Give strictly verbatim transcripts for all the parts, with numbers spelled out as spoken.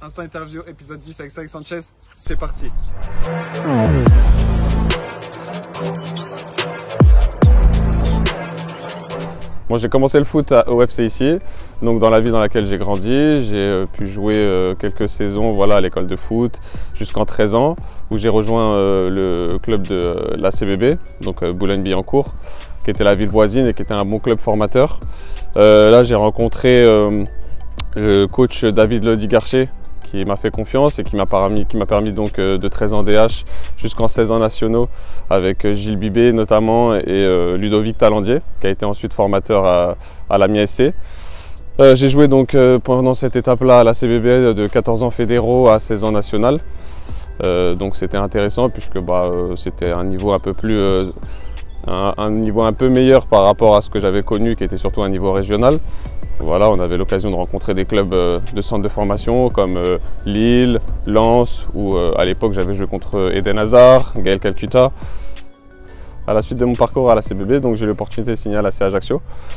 Instant Interview, épisode dix avec Cédric Sanchez, c'est parti. Moi, j'ai commencé le foot au F C ici, donc dans la ville dans laquelle j'ai grandi. J'ai pu jouer quelques saisons voilà, à l'école de foot jusqu'en treize ans, où j'ai rejoint le club de l'A C B B, donc Boulogne-Billancourt, qui était la ville voisine et qui était un bon club formateur. Euh, là, j'ai rencontré euh, le coach David Lodigarcher, qui m'a fait confiance et qui m'a permis, qui m'a permis donc de treize ans D H jusqu'en seize ans nationaux avec Gilles Bibé notamment et euh, Ludovic Talandier, qui a été ensuite formateur à, à l'Amiens S C. Euh, j'ai joué donc euh, pendant cette étape-là à l'A C B B de quatorze ans fédéraux à seize ans national. Euh, donc c'était intéressant puisque bah, euh, c'était un niveau un peu plus euh, un, un niveau un peu meilleur par rapport à ce que j'avais connu, qui était surtout un niveau régional. Voilà, on avait l'occasion de rencontrer des clubs de centres de formation comme Lille, Lens, où à l'époque j'avais joué contre Eden Hazard, Gaël Calcutta. À la suite de mon parcours à l'A C B B, donc j'ai eu l'opportunité de signer à l'A C Ajaccio.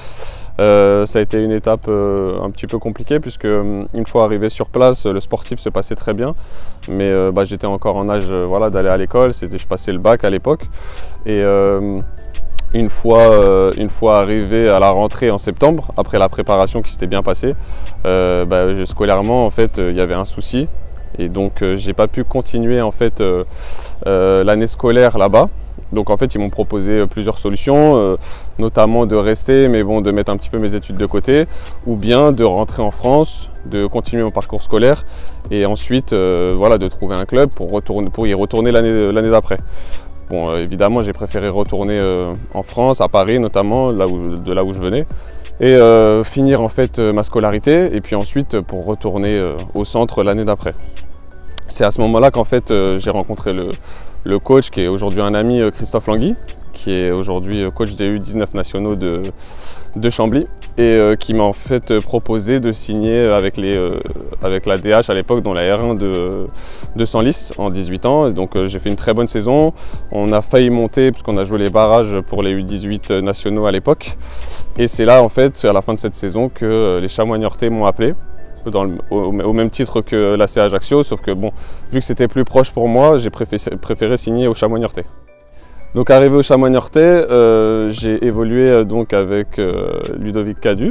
Euh, ça a été une étape euh, un petit peu compliquée puisque une fois arrivé sur place, le sportif se passait très bien, mais euh, bah, j'étais encore en âge euh, voilà, d'aller à l'école. C'était, je passais le bac à l'époque et euh, Une fois, euh, une fois arrivé à la rentrée en septembre, après la préparation qui s'était bien passée, euh, bah, je, scolairement en fait, il y avait un souci et donc euh, j'ai pas pu continuer en fait euh, euh, l'année scolaire là-bas. Donc en fait ils m'ont proposé plusieurs solutions, euh, notamment de rester, mais bon, de mettre un petit peu mes études de côté, ou bien de rentrer en France, de continuer mon parcours scolaire et ensuite euh, voilà, de trouver un club pour, retourner, pour y retourner l'année l'année d'après. Bon, euh, évidemment, j'ai préféré retourner euh, en France, à Paris notamment, là où, de là où je venais, et euh, finir en fait euh, ma scolarité, et puis ensuite pour retourner euh, au centre l'année d'après. C'est à ce moment-là qu'en fait euh, j'ai rencontré le, le coach qui est aujourd'hui un ami, euh, Christophe Langui, qui est aujourd'hui coach des U dix-neuf nationaux de, de Chambly et euh, qui m'a en fait proposé de signer avec, les, euh, avec la D H à l'époque dans la R un de, de Senlis en dix-huit ans. Donc euh, j'ai fait une très bonne saison. On a failli monter puisqu'on a joué les barrages pour les U dix-huit nationaux à l'époque. Et c'est là en fait à la fin de cette saison que les Chamois Niortais m'ont appelé. Dans le, au, au même titre que l'A C Ajaccio, sauf que bon, vu que c'était plus proche pour moi, j'ai préféré, préféré signer au Chamois Niortais. Donc arrivé au Chamois Niortais, euh, j'ai évolué euh, donc avec euh, Ludovic Cadu,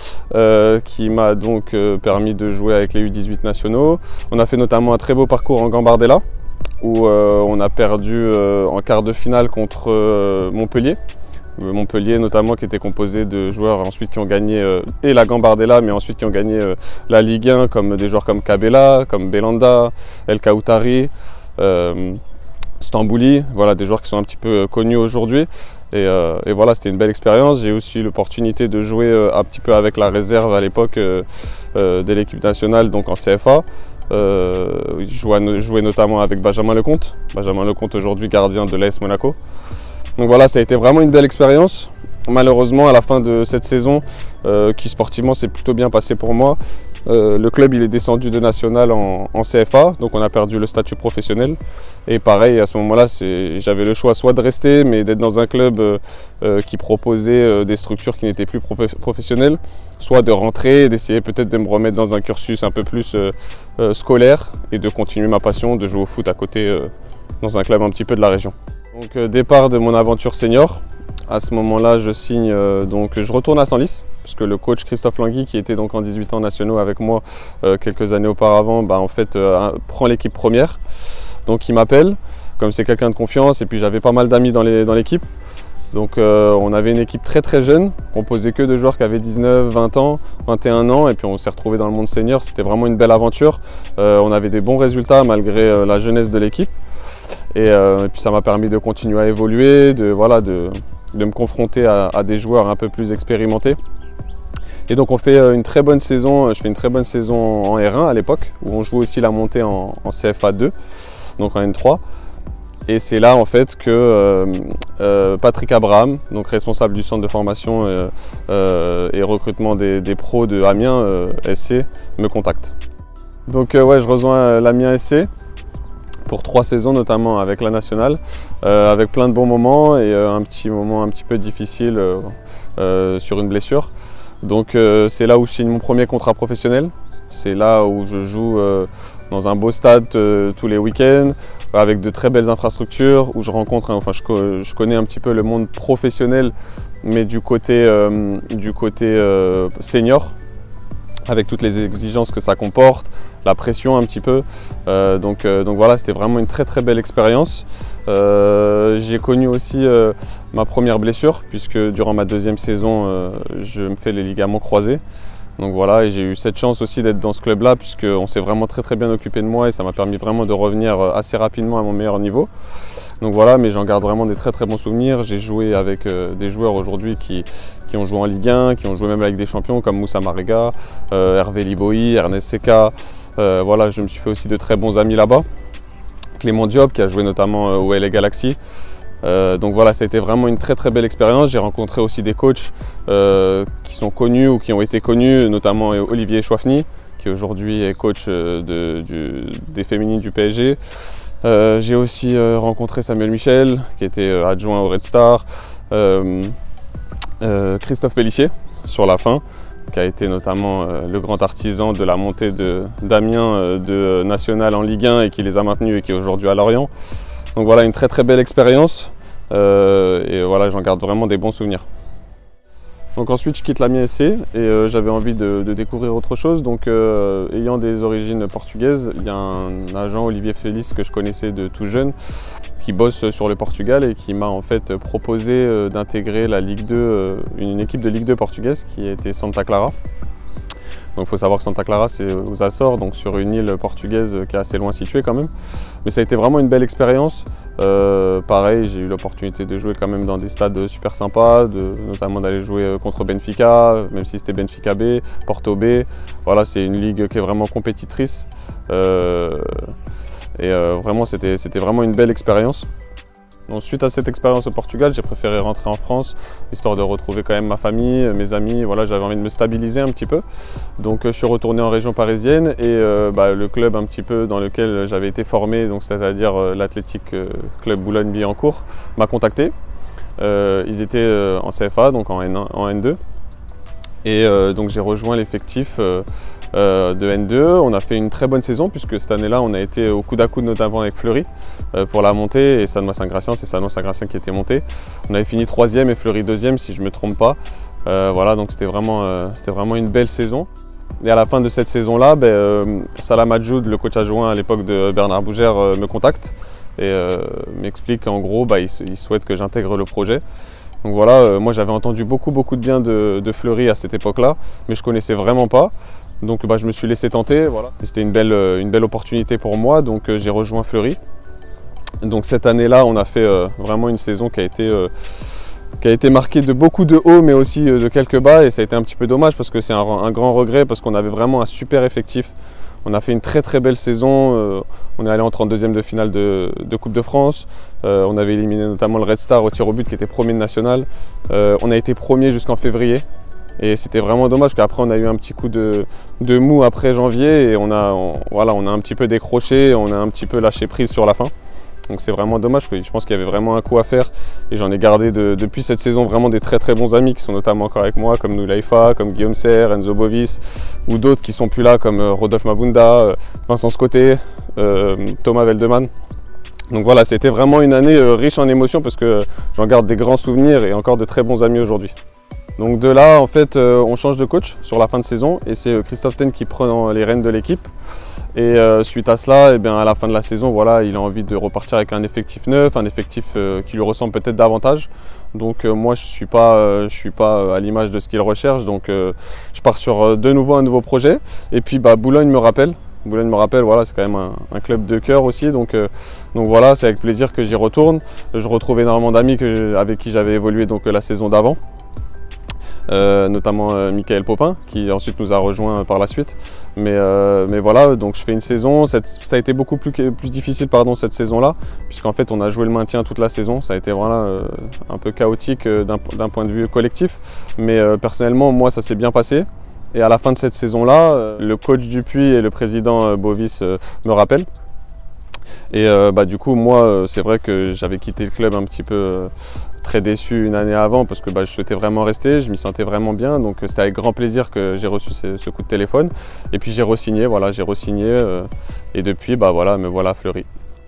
euh, qui m'a donc euh, permis de jouer avec les U dix-huit nationaux. On a fait notamment un très beau parcours en Gambardella, où euh, on a perdu euh, en quart de finale contre euh, Montpellier. Montpellier notamment, qui était composé de joueurs ensuite qui ont gagné euh, et la Gambardella, mais ensuite qui ont gagné euh, la Ligue un, comme des joueurs comme Cabella, comme Belanda, El Kaoutari, euh, Stambouli, voilà, des joueurs qui sont un petit peu connus aujourd'hui. Et, euh, et voilà, c'était une belle expérience. J'ai aussi eu l'opportunité de jouer euh, un petit peu avec la réserve à l'époque euh, euh, de l'équipe nationale, donc en C F A. Euh, je jouais, jouais notamment avec Benjamin Lecomte, Benjamin Lecomte aujourd'hui gardien de l'A S Monaco. Donc voilà, ça a été vraiment une belle expérience. Malheureusement, à la fin de cette saison, euh, qui sportivement s'est plutôt bien passé pour moi, euh, le club il est descendu de national en, en C F A, donc on a perdu le statut professionnel. Et pareil, à ce moment-là, j'avais le choix soit de rester, mais d'être dans un club euh, euh, qui proposait euh, des structures qui n'étaient plus professionnelles, soit de rentrer, d'essayer peut-être de me remettre dans un cursus un peu plus euh, euh, scolaire et de continuer ma passion, de jouer au foot à côté euh, dans un club un petit peu de la région. Donc euh, départ de mon aventure senior. À ce moment-là, je signe, euh, donc je retourne à Senlis, puisque le coach Christophe Langui, qui était donc en dix-huit ans nationaux avec moi euh, quelques années auparavant, bah, en fait euh, prend l'équipe première. Donc il m'appelle, comme c'est quelqu'un de confiance, et puis j'avais pas mal d'amis dans l'équipe. Donc euh, on avait une équipe très très jeune, composée que de joueurs qui avaient dix-neuf, vingt ans, vingt et un ans, et puis on s'est retrouvés dans le monde senior. C'était vraiment une belle aventure. Euh, on avait des bons résultats malgré euh, la jeunesse de l'équipe. Et, euh, et puis ça m'a permis de continuer à évoluer, de, voilà, de, de me confronter à, à des joueurs un peu plus expérimentés. Et donc on fait une très bonne saison, je fais une très bonne saison en R un à l'époque, où on joue aussi la montée en, en C F A deux, donc en N trois. Et c'est là en fait que euh, euh, Patrick Abraham, donc responsable du centre de formation euh, euh, et recrutement des, des pros de Amiens euh, S C, me contacte. Donc euh, ouais, je rejoins l'Amiens S C pour trois saisons, notamment avec la nationale, euh, avec plein de bons moments et euh, un petit moment un petit peu difficile euh, euh, sur une blessure. Donc euh, c'est là où je signe mon premier contrat professionnel. C'est là où je joue euh, dans un beau stade euh, tous les week-ends, avec de très belles infrastructures, où je rencontre, enfin je, je connais un petit peu le monde professionnel, mais du côté, euh, du côté euh, senior, avec toutes les exigences que ça comporte, la pression un petit peu. Euh, donc, euh, donc voilà, c'était vraiment une très très belle expérience. Euh, j'ai connu aussi euh, ma première blessure, puisque durant ma deuxième saison, euh, je me fais les ligaments croisés. Donc voilà, et j'ai eu cette chance aussi d'être dans ce club-là, puisqu'on s'est vraiment très très bien occupé de moi et ça m'a permis vraiment de revenir assez rapidement à mon meilleur niveau. Donc voilà, mais j'en garde vraiment des très très bons souvenirs. J'ai joué avec euh, des joueurs aujourd'hui qui, qui ont joué en Ligue un, qui ont joué même avec des champions comme Moussa Marega, euh, Hervé Liboy, Ernest Seka. Euh, voilà, je me suis fait aussi de très bons amis là-bas. Clément Diop qui a joué notamment euh, au L A Galaxy. Euh, donc voilà, ça a été vraiment une très très belle expérience. J'ai rencontré aussi des coachs euh, qui sont connus ou qui ont été connus, notamment Olivier Chouafny, qui aujourd'hui est coach euh, de, du, des féminines du P S G. Euh, j'ai aussi euh, rencontré Samuel Michel, qui était euh, adjoint au Red Star, euh, euh, Christophe Pellissier sur la fin, qui a été notamment euh, le grand artisan de la montée d'Amiens euh, de National en Ligue un et qui les a maintenus et qui est aujourd'hui à Lorient. Donc voilà, une très très belle expérience euh, et voilà, j'en garde vraiment des bons souvenirs. Donc ensuite je quitte l'Amiens S C et euh, j'avais envie de, de découvrir autre chose. Donc euh, ayant des origines portugaises, il y a un agent, Olivier Félix, que je connaissais de tout jeune, qui bosse sur le Portugal et qui m'a en fait proposé euh, d'intégrer la Ligue deux, euh, une équipe de Ligue deux portugaise qui était Santa Clara. Donc il faut savoir que Santa Clara c'est aux Açores, donc sur une île portugaise qui est assez loin située quand même. Mais ça a été vraiment une belle expérience. Euh, pareil, j'ai eu l'opportunité de jouer quand même dans des stades super sympas, de, notamment d'aller jouer contre Benfica, même si c'était Benfica B, Porto B. Voilà, c'est une ligue qui est vraiment compétitrice. Euh, et euh, vraiment, c'était vraiment une belle expérience. Donc, suite à cette expérience au Portugal, j'ai préféré rentrer en France, histoire de retrouver quand même ma famille, mes amis. Voilà, j'avais envie de me stabiliser un petit peu. Donc je suis retourné en région parisienne et euh, bah, le club un petit peu dans lequel j'avais été formé, c'est-à-dire euh, l'Athletic Club Boulogne-Billancourt, m'a contacté. Euh, ils étaient euh, en C F A, donc en N un, en N deux. Et euh, donc j'ai rejoint l'effectif euh, euh, de N deux. On a fait une très bonne saison puisque cette année-là, on a été au coude à coude notamment avec Fleury euh, pour la montée et Sannois-Saint-Gratien, c'est Sannois-Saint-Gratien qui était monté. On avait fini troisième et Fleury deuxième si je ne me trompe pas. Euh, voilà, donc c'était vraiment, euh, c'était vraiment une belle saison. Et à la fin de cette saison-là, ben, euh, Salam Adjoud, le coach adjoint à l'époque de Bernard Bougère, euh, me contacte et euh, m'explique qu'en gros, bah, il, il souhaite que j'intègre le projet. Donc voilà, euh, moi j'avais entendu beaucoup beaucoup de bien de, de Fleury à cette époque-là, mais je ne connaissais vraiment pas. Donc bah, je me suis laissé tenter, voilà. C'était une belle, une belle opportunité pour moi, donc euh, j'ai rejoint Fleury. Donc cette année-là, on a fait euh, vraiment une saison qui a été, euh, qui a été marquée de beaucoup de hauts, mais aussi euh, de quelques bas, et ça a été un petit peu dommage parce que c'est un, un grand regret, parce qu'on avait vraiment un super effectif. On a fait une très très belle saison, euh, on est allé en trente-deuxième de finale de, de Coupe de France, euh, on avait éliminé notamment le Red Star au tir au but qui était premier de national, euh, on a été premier jusqu'en février et c'était vraiment dommage qu'après on a eu un petit coup de, de mou après janvier et on a, on, voilà, on a un petit peu décroché, on a un petit peu lâché prise sur la fin. Donc c'est vraiment dommage, je pense qu'il y avait vraiment un coup à faire et j'en ai gardé de, depuis cette saison vraiment des très très bons amis qui sont notamment encore avec moi comme Noulaifa, comme Guillaume Serre, Enzo Bovis ou d'autres qui sont plus là comme Rodolphe Mabunda, Vincent Scoté, euh, Thomas Veldeman. Donc voilà, c'était vraiment une année riche en émotions parce que j'en garde des grands souvenirs et encore de très bons amis aujourd'hui. Donc de là, en fait, on change de coach sur la fin de saison et c'est Christophe Ten qui prend les rênes de l'équipe. Et euh, suite à cela, eh bien, à la fin de la saison, voilà, il a envie de repartir avec un effectif neuf, un effectif euh, qui lui ressemble peut-être davantage. Donc euh, moi, je ne suis pas, euh, je suis pas à l'image de ce qu'il recherche. Donc euh, je pars sur euh, de nouveau un nouveau projet. Et puis bah, Boulogne me rappelle. Boulogne me rappelle, voilà, c'est quand même un, un club de cœur aussi. Donc, euh, donc voilà, c'est avec plaisir que j'y retourne. Je retrouve énormément d'amis avec qui j'avais évolué donc, la saison d'avant. Euh, notamment euh, Michael Popin qui ensuite nous a rejoint par la suite. Mais, euh, mais voilà, donc je fais une saison, cette, ça a été beaucoup plus, plus difficile pardon, cette saison-là, puisqu'en fait on a joué le maintien toute la saison, ça a été voilà, euh, un peu chaotique euh, d'un point de vue collectif, mais euh, personnellement moi ça s'est bien passé. Et à la fin de cette saison-là, euh, le coach Dupuis et le président euh, Bovis euh, me rappellent. Et euh, bah, du coup, moi, euh, c'est vrai que j'avais quitté le club un petit peu, très déçu une année avant parce que bah, je souhaitais vraiment rester, je m'y sentais vraiment bien. Donc c'était avec grand plaisir que j'ai reçu ce, ce coup de téléphone. Et puis j'ai re-signé, voilà, j'ai re-signé euh, et depuis, bah, voilà, me voilà à Fleury.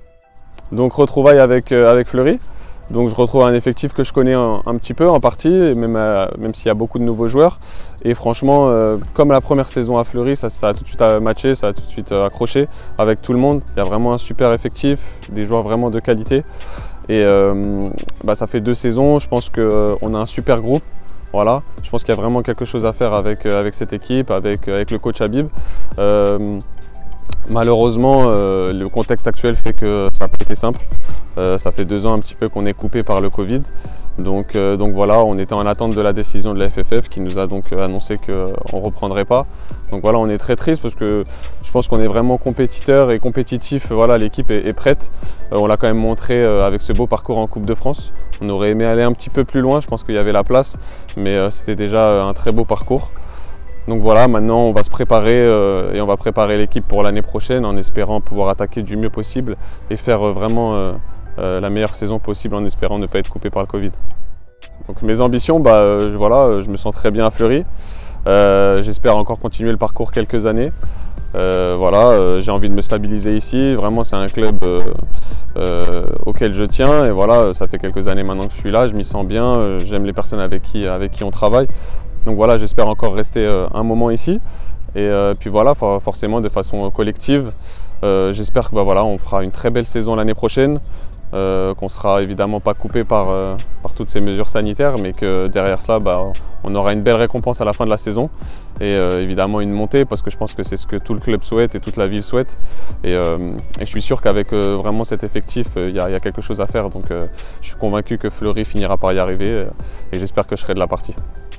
Donc retrouvailles avec, euh, avec Fleury. Donc je retrouve un effectif que je connais un, un petit peu en partie, même, euh, même s'il y a beaucoup de nouveaux joueurs. Et franchement, euh, comme la première saison à Fleury, ça, ça a tout de suite matché, ça a tout de suite accroché avec tout le monde. Il y a vraiment un super effectif, des joueurs vraiment de qualité. Et euh, bah, ça fait deux saisons, je pense qu'on a un super groupe. Voilà. Je pense qu'il y a vraiment quelque chose à faire avec, avec cette équipe, avec, avec le coach Habib. Euh, Malheureusement, euh, le contexte actuel fait que ça n'a pas été simple. Euh, ça fait deux ans un petit peu qu'on est coupé par le Covid. Donc, euh, donc voilà, on était en attente de la décision de la F F F qui nous a donc annoncé qu'on ne reprendrait pas. Donc voilà, on est très triste parce que je pense qu'on est vraiment compétiteur et compétitif. Voilà, l'équipe est, est prête. Euh, on l'a quand même montré euh, avec ce beau parcours en Coupe de France. On aurait aimé aller un petit peu plus loin, je pense qu'il y avait la place, mais euh, c'était déjà un très beau parcours. Donc voilà, maintenant on va se préparer euh, et on va préparer l'équipe pour l'année prochaine en espérant pouvoir attaquer du mieux possible et faire euh, vraiment euh, euh, la meilleure saison possible en espérant ne pas être coupé par le Covid. Donc mes ambitions, bah, euh, voilà, je me sens très bien à Fleury. Euh, J'espère encore continuer le parcours quelques années. Euh, voilà, euh, j'ai envie de me stabiliser ici. Vraiment, c'est un club euh, euh, auquel je tiens. Et voilà, ça fait quelques années maintenant que je suis là. Je m'y sens bien. Euh, J'aime les personnes avec qui, avec qui on travaille. Donc voilà, j'espère encore rester euh, un moment ici. Et euh, puis voilà, for forcément de façon collective. Euh, j'espère que bah, voilà, on fera une très belle saison l'année prochaine. Euh, qu'on ne sera évidemment pas coupé par, euh, par toutes ces mesures sanitaires, mais que derrière ça, bah, on aura une belle récompense à la fin de la saison et euh, évidemment une montée, parce que je pense que c'est ce que tout le club souhaite et toute la ville souhaite. Et, euh, et je suis sûr qu'avec euh, vraiment cet effectif, il y, y a quelque chose à faire. Donc euh, je suis convaincu que Fleury finira par y arriver euh, et j'espère que je serai de la partie.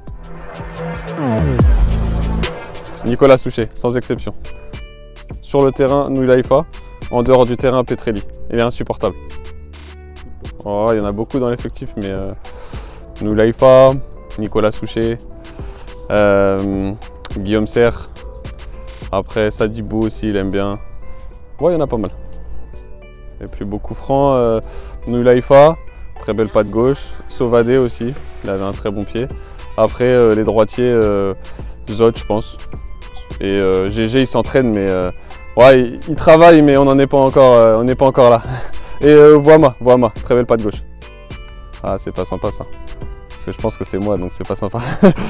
Nicolas Souchet, sans exception. Sur le terrain, Nouil Haïfa. En dehors du terrain, Petrelli. Il est insupportable. Oh, il y en a beaucoup dans l'effectif, mais euh, Nouil Haïfa, Nicolas Souchet, euh, Guillaume Serre. Après, Sadibou aussi, il aime bien. Ouais, il y en a pas mal. Et puis beaucoup franc, euh, Nouil Haïfa, très belle patte gauche. Sauvadé aussi, il avait un très bon pied. Après, euh, les droitiers, euh, Zot, je pense. Et euh, G G, il s'entraîne, mais euh, ouais, il, il travaille, mais on n'en est pas encore, euh, on n'est pas encore là. Et euh, Voama, Voama, très belle patte gauche. Ah, c'est pas sympa ça. Parce que je pense que c'est moi, donc c'est pas sympa.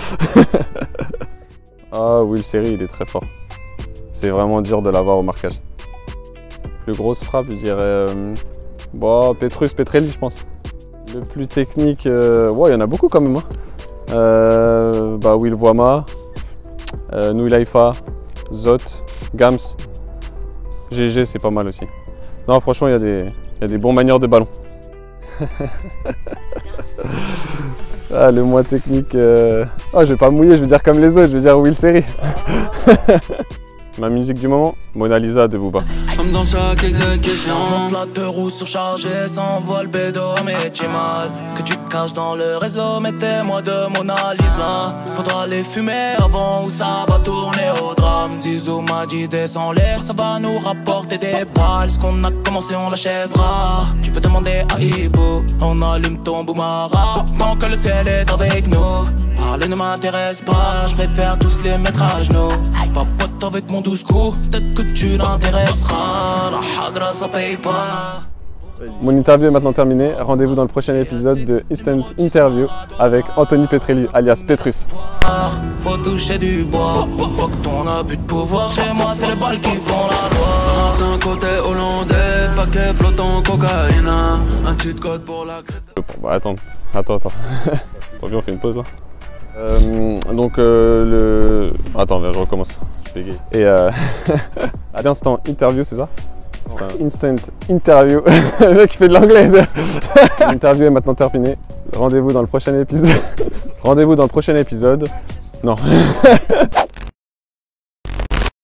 Ah, Will Seri, il est très fort. C'est vraiment dur de l'avoir au marquage. Plus grosse frappe, je dirais. Euh, bon, Petrus, Petrelli, je pense. Le plus technique, euh, ouais, il y en a beaucoup quand même. Hein. Euh, bah, Will Voama, euh, Nouil Haïfa, Zot, Gams, G G, c'est pas mal aussi. Non, franchement, il y a des, il y a des bons manières de ballon. Ah, le moins technique. Euh... Oh, je vais pas mouiller, je vais dire comme les autres, je vais dire Will Seri. Ma musique du moment, Mona Lisa de Booba. Comme dans chaque exécution, la deux roues surchargées, s'envole bédo, mais tu mal. Que tu te caches dans le réseau, mettez-moi de Mona Lisa. Faudra les fumer avant ou ça va tourner au drame. Zizou m'a dit descends l'air, ça va nous rapporter des balles. Ce qu'on a commencé, on l'achèvera. Tu peux demander à Ibo, on allume ton boumara. Tant que le ciel est avec nous. Parler ne m'intéresse pas, je préfère tous les mettre à genoux. Papote avec mon douze coups, peut-être que tu l'intéresseras. La hagra ça paye pas. Mon interview est maintenant terminée. Rendez-vous dans le prochain épisode de Instant Interview avec Anthony Petrelli, alias Petrus. Faut toucher du bois, faut que ton abus de pouvoir. Chez moi, c'est les balles qui font la loi. Ça d'un côté hollandais, paquet flottant cocaïne. Un petit code pour la crête. Bah, attends, attends, attends. Tant pis, on fait une pause là. Euh, donc euh, le... Attends, viens, je recommence. Je bégaye. Et euh... à l'instant interview, c'est ça? Un instant interview. Le mec qui fait de l'anglais. L'interview est maintenant terminée. Rendez-vous dans le prochain épisode. Rendez-vous dans le prochain épisode. Non.